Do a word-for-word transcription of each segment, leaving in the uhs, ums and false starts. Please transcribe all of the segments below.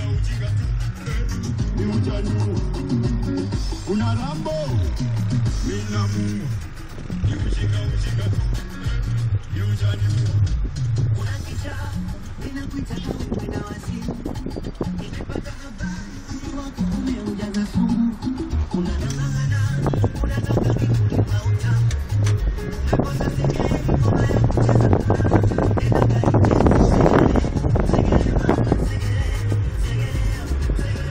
Una Rambo, mina mu, yujiga ujiga tu, yujani mu. Una kicha, mina kuita tu, mina wasimu. Nimepata habari, kuni wako umeujaza sumu. Unanang'ang'ana, unataka kikulipa utamu. Umekosa sigeli, ngoma ya kucheza kuna. Nenda kaitesi, segele, mama, segele, segele, segele.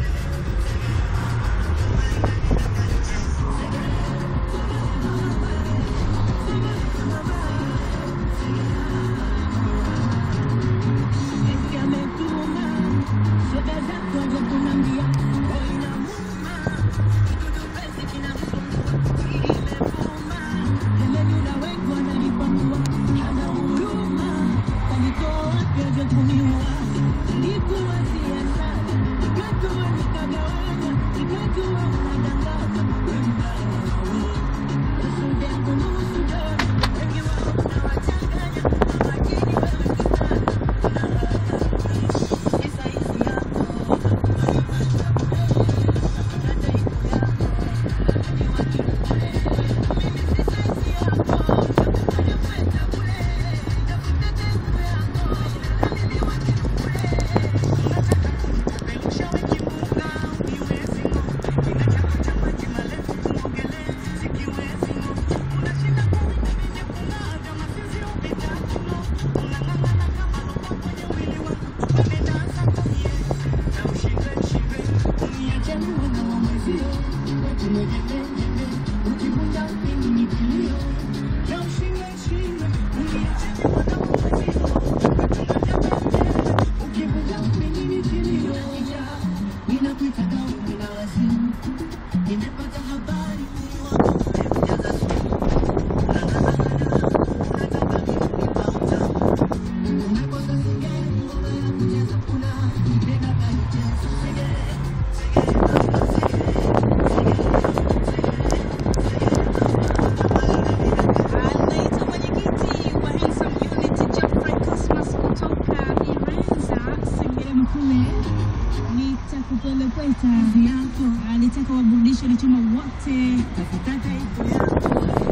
Alitaka waburudishe ni chuma wote. Tafutaka ipo yako.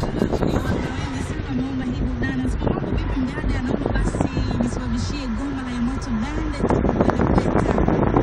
Ni watu wengi sana naomba hii burudani. Sasa mambo vipi mdada, naomba basi nisababishie goma la Yamoto Band tukupeleka.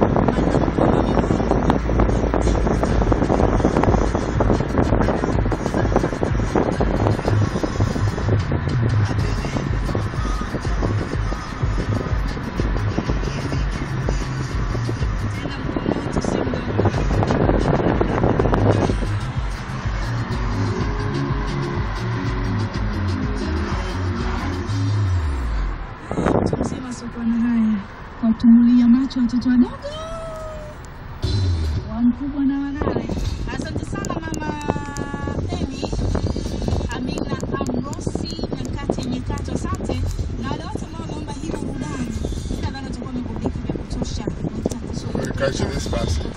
Watumulia macho watoto wadogo wa mkubwa na wanane. Asante sana mama Emi Amina Amrosi Nyakati Nyakato, asante. Na wale wote ambao wanaomba hii burudani, nadhani tutakuwa mmeburudika vya kutosha. Catch this fast.